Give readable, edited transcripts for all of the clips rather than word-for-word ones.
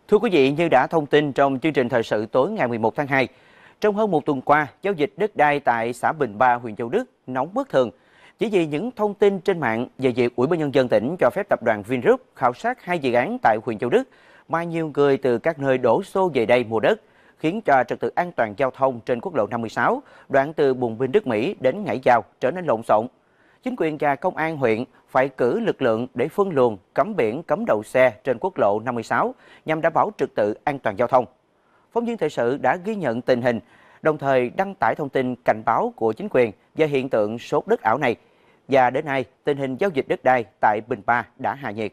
Thưa quý vị, như đã thông tin trong chương trình thời sự tối ngày 11 tháng 2, trong hơn một tuần qua, giao dịch đất đai tại xã Bình Ba, huyện Châu Đức nóng bất thường. Chỉ vì những thông tin trên mạng về việc Ủy ban nhân dân tỉnh cho phép tập đoàn Vingroup khảo sát 2 dự án tại huyện Châu Đức, mà nhiều người từ các nơi đổ xô về đây mua đất, khiến cho trật tự an toàn giao thông trên quốc lộ 56, đoạn từ Bùng Binh, Đức Mỹ đến Ngãi Giao trở nên lộn xộn. Chính quyền và công an huyện phải cử lực lượng để phân luồng, cấm biển, cấm đậu xe trên quốc lộ 56 nhằm đảm bảo trật tự an toàn giao thông. Phóng viên thời sự đã ghi nhận tình hình, đồng thời đăng tải thông tin cảnh báo của chính quyền về hiện tượng sốt đất ảo này. Và đến nay, tình hình giao dịch đất đai tại Bình Ba đã hạ nhiệt.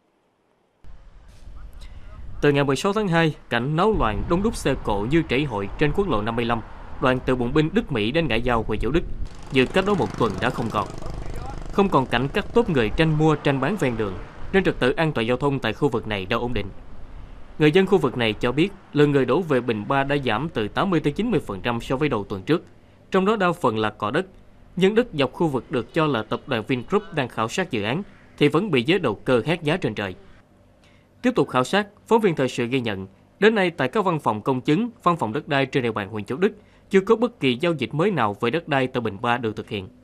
Từ ngày 16 tháng 2, cảnh náo loạn đông đúc xe cộ như trễ hội trên quốc lộ 55, đoạn từ Bùng Binh, Đức Mỹ đến Ngãi Giao, huyện Châu Đức, dự cách đó một tuần đã không còn. Không còn cảnh các tốp người tranh mua tranh bán ven đường, nên trật tự an toàn giao thông tại khu vực này đã ổn định. Người dân khu vực này cho biết lượng người đổ về Bình Ba đã giảm từ 80-90% so với đầu tuần trước, trong đó đa phần là cỏ đất. Nhưng đất dọc khu vực được cho là tập đoàn Vingroup đang khảo sát dự án thì vẫn bị giới đầu cơ hét giá trên trời. Tiếp tục khảo sát, phóng viên thời sự ghi nhận, đến nay tại các văn phòng công chứng, văn phòng đất đai trên địa bàn huyện Châu Đức chưa có bất kỳ giao dịch mới nào về đất đai tại Bình Ba được thực hiện.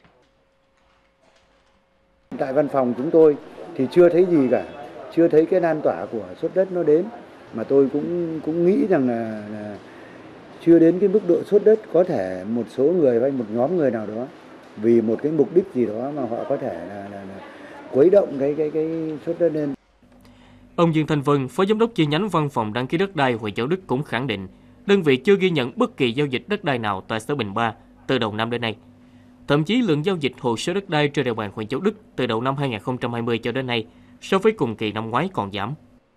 Tại văn phòng chúng tôi thì chưa thấy gì cả, chưa thấy cái lan tỏa của sốt đất nó đến, mà tôi cũng nghĩ rằng là chưa đến cái mức độ sốt đất. Có thể một số người hay một nhóm người nào đó vì một cái mục đích gì đó mà họ có thể là khuấy động cái sốt đất lên. Ông Dương Thanh Vân, Phó Giám đốc chi nhánh Văn phòng đăng ký đất đai huyện Châu Đức cũng khẳng định, đơn vị chưa ghi nhận bất kỳ giao dịch đất đai nào tại xã Bình Ba từ đầu năm đến nay. Thậm chí lượng giao dịch hồ sơ đất đai trên địa bàn huyện Châu Đức từ đầu năm 2020 cho đến nay so với cùng kỳ năm ngoái còn giảm.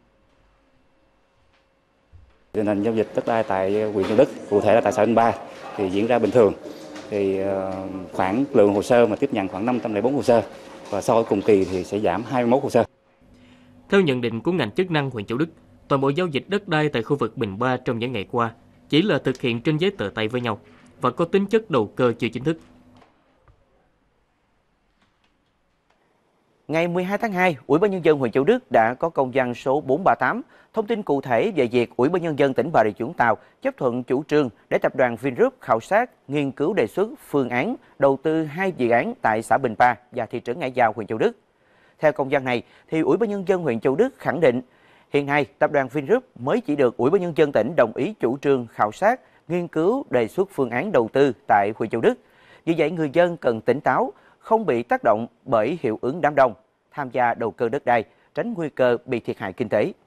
Tình hình giao dịch đất đai tại huyện Châu Đức, cụ thể là tại xã Bình Ba thì diễn ra bình thường. Thì khoảng lượng hồ sơ mà tiếp nhận khoảng 504 hồ sơ và so với cùng kỳ thì sẽ giảm 21 hồ sơ. Theo nhận định của ngành chức năng huyện Châu Đức, toàn bộ giao dịch đất đai tại khu vực Bình Ba trong những ngày qua chỉ là thực hiện trên giấy tờ tay với nhau và có tính chất đầu cơ chưa chính thức. Ngày 12 tháng 2, Ủy ban nhân dân huyện Châu Đức đã có công văn số 438 thông tin cụ thể về việc Ủy ban nhân dân tỉnh Bà Rịa Vũng Tàu chấp thuận chủ trương để tập đoàn Vingroup khảo sát, nghiên cứu đề xuất phương án đầu tư 2 dự án tại xã Bình Ba và thị trấn Ngãi Giao, huyện Châu Đức. Theo công văn này, thì Ủy ban nhân dân huyện Châu Đức khẳng định hiện nay tập đoàn Vingroup mới chỉ được Ủy ban nhân dân tỉnh đồng ý chủ trương khảo sát, nghiên cứu đề xuất phương án đầu tư tại huyện Châu Đức. Vì vậy, người dân cần tỉnh táo, không bị tác động bởi hiệu ứng đám đông, tham gia đầu cơ đất đai, tránh nguy cơ bị thiệt hại kinh tế.